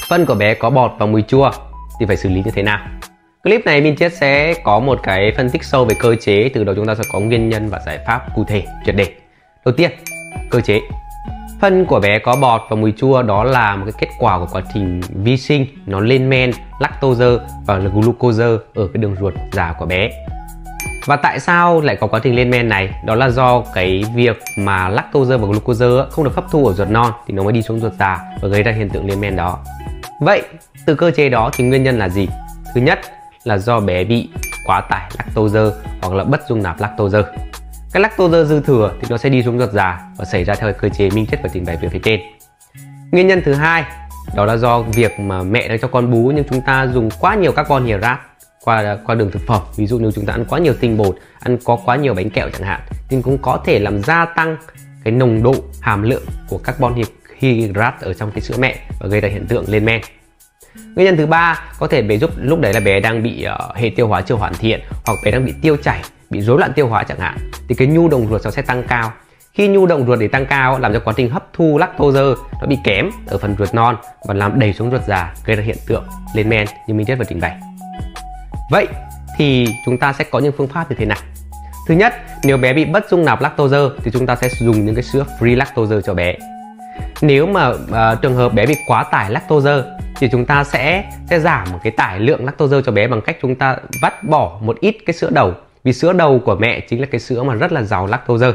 Phân của bé có bọt và mùi chua thì phải xử lý như thế nào? Clip này Minh Chiết sẽ có một cái phân tích sâu về cơ chế, từ đó chúng ta sẽ có nguyên nhân và giải pháp cụ thể triệt để. Đầu tiên, cơ chế. Phân của bé có bọt và mùi chua đó là một cái kết quả của quá trình vi sinh, nó lên men lactose và glucose ở cái đường ruột già của bé. Và tại sao lại có quá trình lên men này? Đó là do cái việc mà lactose và glucose không được hấp thu ở ruột non thì nó mới đi xuống ruột già và gây ra hiện tượng lên men đó. Vậy từ cơ chế đó thì nguyên nhân là gì? Thứ nhất là do bé bị quá tải lactose hoặc là bất dung nạp lactose. Cái lactose dư thừa thì nó sẽ đi xuống ruột già và xảy ra theo cơ chế Minh Chiết vừa trình bày phía trên. Nguyên nhân thứ hai đó là do việc mà mẹ đang cho con bú nhưng chúng ta dùng quá nhiều carbon hydrate qua đường thực phẩm. Ví dụ như chúng ta ăn quá nhiều tinh bột, ăn có quá nhiều bánh kẹo chẳng hạn, thì cũng có thể làm gia tăng cái nồng độ hàm lượng của carbon hydrate ở trong cái sữa mẹ và gây ra hiện tượng lên men. Nguyên nhân thứ ba có thể bé giúp lúc đấy là bé đang bị hệ tiêu hóa chưa hoàn thiện, hoặc bé đang bị tiêu chảy, bị rối loạn tiêu hóa chẳng hạn, thì cái nhu động ruột nó sẽ tăng cao. Khi nhu động ruột để tăng cao làm cho quá trình hấp thu lactose nó bị kém ở phần ruột non và làm đẩy xuống ruột già, gây ra hiện tượng lên men như Minh Chiết vừa trình bày. Vậy thì chúng ta sẽ có những phương pháp như thế nào? Thứ nhất, nếu bé bị bất dung nạp lactose thì chúng ta sẽ dùng những cái sữa free lactose cho bé. Nếu mà trường hợp bé bị quá tải lactose thì chúng ta sẽ giảm một cái tải lượng lactose cho bé bằng cách chúng ta vắt bỏ một ít cái sữa đầu, vì sữa đầu của mẹ chính là cái sữa mà rất là giàu lactose.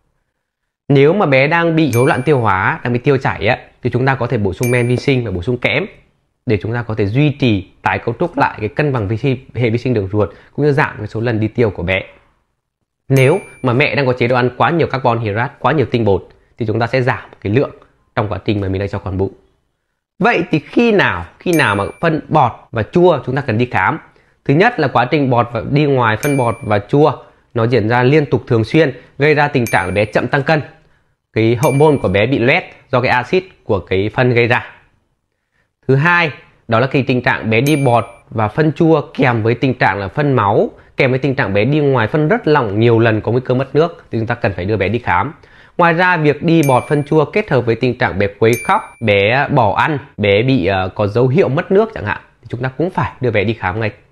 Nếu mà bé đang bị rối loạn tiêu hóa, đang bị tiêu chảy á, thì chúng ta có thể bổ sung men vi sinh và bổ sung kẽm để chúng ta có thể duy trì tái cấu trúc lại cái cân bằng hệ vi sinh đường ruột cũng như giảm cái số lần đi tiêu của bé. Nếu mà mẹ đang có chế độ ăn quá nhiều carbon hydrate, quá nhiều tinh bột thì chúng ta sẽ giảm cái lượng trong quá trình mà mình đang cho con bú. Vậy thì khi nào mà phân bọt và chua chúng ta cần đi khám? Thứ nhất là quá trình bọt và đi ngoài phân bọt và chua nó diễn ra liên tục thường xuyên, gây ra tình trạng bé chậm tăng cân. Cái hậu môn của bé bị loét do cái axit của cái phân gây ra. Thứ hai, đó là cái tình trạng bé đi bọt và phân chua kèm với tình trạng là phân máu, kèm với tình trạng bé đi ngoài phân rất lỏng nhiều lần có nguy cơ mất nước thì chúng ta cần phải đưa bé đi khám. Ngoài ra, việc đi bọt phân chua kết hợp với tình trạng bé quấy khóc, bé bỏ ăn, bé bị có dấu hiệu mất nước chẳng hạn thì chúng ta cũng phải đưa bé đi khám ngay